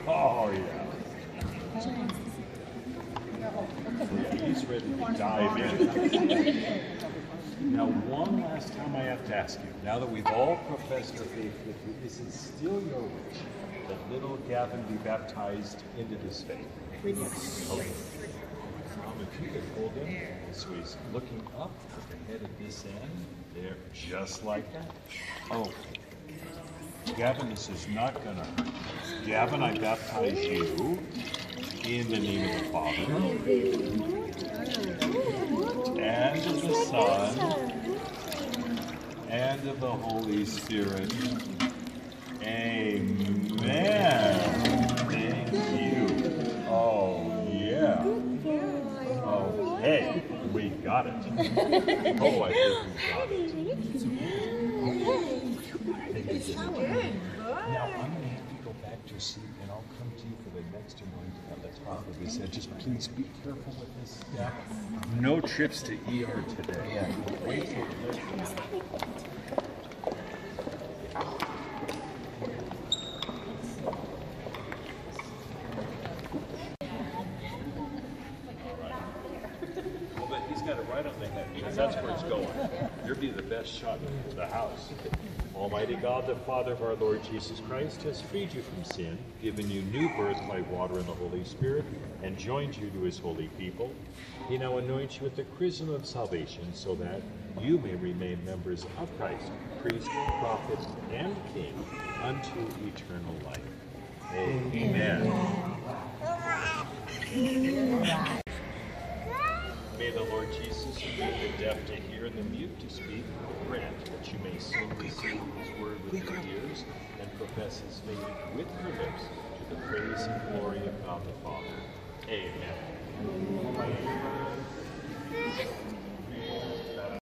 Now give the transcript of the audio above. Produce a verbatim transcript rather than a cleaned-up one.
Oh, yeah. He's ready to dive in. Now, one last time I have to ask you, now that we've all professed our faith with you, is it still your wish that little Gavin be baptized into this faith? Yes. Okay. Um, if you could hold him, so he's looking up at the head of this end, there, just like that. Oh, Gavin, this is not gonna hurt. Gavin, I baptize you in the name of the Father, and of the Son, and of the Holy Spirit. Amen. Thank you. Oh, yeah. Oh, hey, we got it. Oh, I think we got it. Now, I'm going to have to go back to sleep, and I'll come to you for the next anointing on the top of his head. Just please be careful with this step. No trips to E R today. Yeah. Wait till right on the head, because that's where it's going. You'll be the best shot in the house. Almighty God, the Father of our Lord Jesus Christ, has freed you from sin, given you new birth by water and the Holy Spirit, and joined you to his holy people. He now anoints you with the chrism of salvation, so that you may remain members of Christ, priest, prophet, and king, unto eternal life. Amen. Amen. May the Lord Jesus, who made the deaf to hear and the mute to speak, grant that you may so receive his word with your ears and profess his faith with your lips to the praise and glory of God the Father. Amen.